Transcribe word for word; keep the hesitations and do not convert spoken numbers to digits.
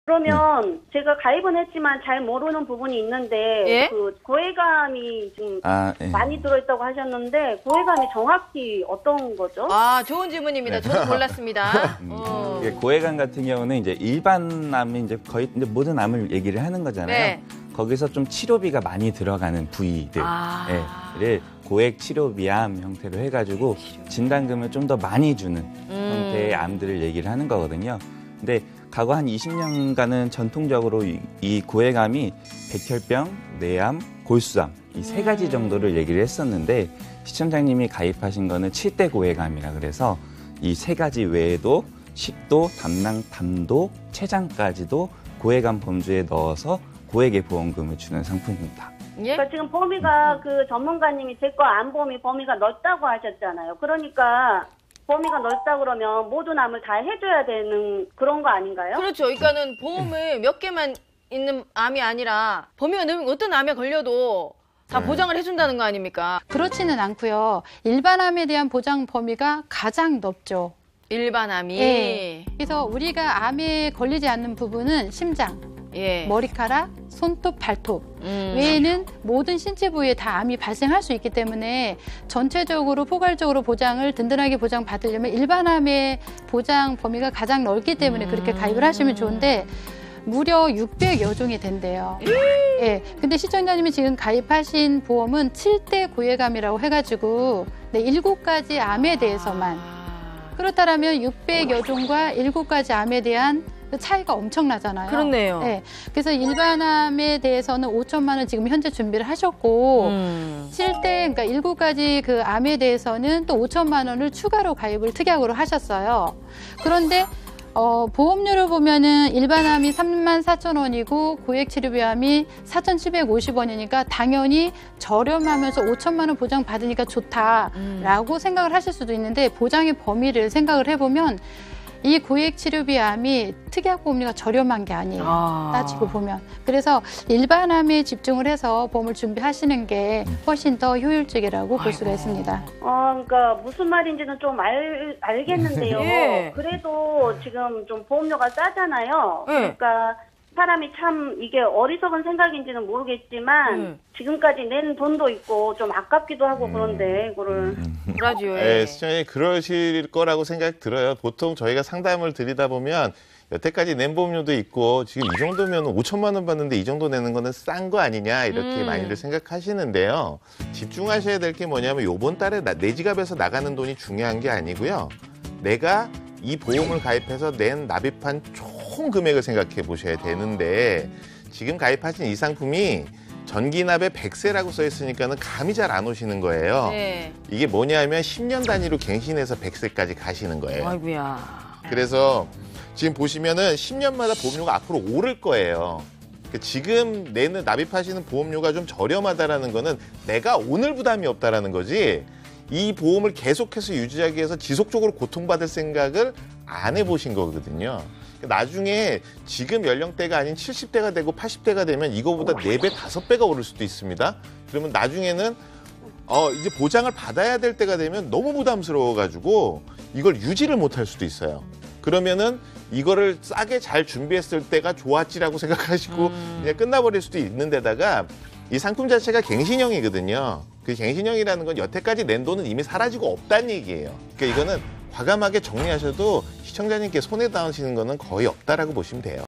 그러면 네. 제가 가입은 했지만 잘 모르는 부분이 있는데 예? 그 고해감이 지금 아, 예. 많이 들어있다고 하셨는데 고해감이 정확히 어떤 거죠? 아, 좋은 질문입니다. 저도 몰랐습니다. 음, 어. 이게 고해감 같은 경우는 이제 일반 암이 이제 거의 이제 모든 암을 얘기를 하는 거잖아요. 네. 거기서 좀 치료비가 많이 들어가는 부위들, 아. 를 고액 치료비암 형태로 해가지고 진단금을 좀 더 많이 주는 음. 형태의 암들을 얘기를 하는 거거든요. 근데 과거 한 이십 년간은 전통적으로 이, 이 고해감이 백혈병, 뇌암, 골수암 이 세 가지 정도를 얘기를 했었는데 시청자님이 가입하신 거는 칠 대 고해감이라 그래서 이 세 가지 외에도 식도, 담낭, 담도, 췌장까지도 고해감 범주에 넣어서 고액의 보험금을 주는 상품입니다. 예? 그러니까 지금 범위가 그 전문가님이 제 거 안 범위 범위가 넓다고 하셨잖아요. 그러니까 범위가 넓다 그러면 모든 암을 다 해줘야 되는 그런 거 아닌가요? 그렇죠. 그러니까는 보험을 몇 개만 있는 암이 아니라 범위가 넓은 어떤 암에 걸려도 다 네. 보장을 해준다는 거 아닙니까? 그렇지는 않고요. 일반암에 대한 보장 범위가 가장 넓죠. 일반 암이. 예. 그래서 우리가 암에 걸리지 않는 부분은 심장, 예. 머리카락, 손톱, 발톱 음. 외에는 모든 신체 부위에 다 암이 발생할 수 있기 때문에 전체적으로 포괄적으로 보장을 든든하게 보장받으려면 일반암의 보장 범위가 가장 넓기 때문에 음. 그렇게 가입을 하시면 좋은데 무려 육백여 종이 된대요. 예. 근데 시청자님이 지금 가입하신 보험은 칠 대 고해감이라고 해가지고 네, 일곱 가지 암에 대해서만. 그렇다면 육백여 종과 일곱 가지 암에 대한 그 차이가 엄청나잖아요. 그렇네요. 네. 그래서 일반암에 대해서는 오천만 원 지금 현재 준비를 하셨고 음. 칠 대 그러니까 일곱 가지 그 암에 대해서는 또 오천만 원을 추가로 가입을 특약으로 하셨어요. 그런데 어, 보험료를 보면은 일반암이 삼만 사천 원이고 고액치료비암이 사천칠백오십 원이니까 당연히 저렴하면서 오천만 원 보장 받으니까 좋다라고 음. 생각을 하실 수도 있는데 보장의 범위를 생각을 해보면 이 고액치료비암이 특약보험료가 저렴한 게 아니에요. 아. 따지고 보면. 그래서 일반암에 집중을 해서 보험을 준비하시는 게 훨씬 더 효율적이라고 볼 수가 있습니다. 어, 그러니까 무슨 말인지는 좀 알, 알겠는데요. 예. 그래도 지금 좀 보험료가 싸잖아요. 예. 그러니까 사람이 참 이게 어리석은 생각인지는 모르겠지만 음. 지금까지 낸 돈도 있고 좀 아깝기도 하고 그런데 이거를 그러지요. 네, 시청자님 그러실 거라고 생각 들어요. 보통 저희가 상담을 드리다 보면 여태까지 낸 보험료도 있고 지금 이 정도면 오천만 원 받는데 이 정도 내는 거는 싼 거 아니냐 이렇게 음. 많이들 생각하시는데요. 집중하셔야 될 게 뭐냐면 이번 달에 나, 내 지갑에서 나가는 돈이 중요한 게 아니고요. 내가 이 보험을 가입해서 낸 납입한 총 금액을 생각해 보셔야 되는데 지금 가입하신 이 상품이 전기납에 백세라고 써 있으니까는 감이 잘 안 오시는 거예요. 네. 이게 뭐냐면 십 년 단위로 갱신해서 백세까지 가시는 거예요. 아이고야. 그래서 지금 보시면은 십 년마다 보험료가 앞으로 오를 거예요. 그러니까 지금 내는 납입하시는 보험료가 좀 저렴하다라는 거는 내가 오늘 부담이 없다라는 거지 이 보험을 계속해서 유지하기 위해서 지속적으로 고통받을 생각을 안 해보신 거거든요. 나중에 지금 연령대가 아닌 칠십 대가 되고 팔십 대가 되면 이거보다 네 배, 다섯 배가 오를 수도 있습니다. 그러면 나중에는 어, 이제 보장을 받아야 될 때가 되면 너무 부담스러워가지고 이걸 유지를 못할 수도 있어요. 그러면은 이거를 싸게 잘 준비했을 때가 좋았지라고 생각하시고 음. 그냥 끝나버릴 수도 있는 데다가 이 상품 자체가 갱신형이거든요. 그 갱신형이라는 건 여태까지 낸 돈은 이미 사라지고 없다는 얘기예요. 그러니까 이거는 과감하게 정리하셔도 시청자님께 손해 닿으시는 거는 거의 없다라고 보시면 돼요.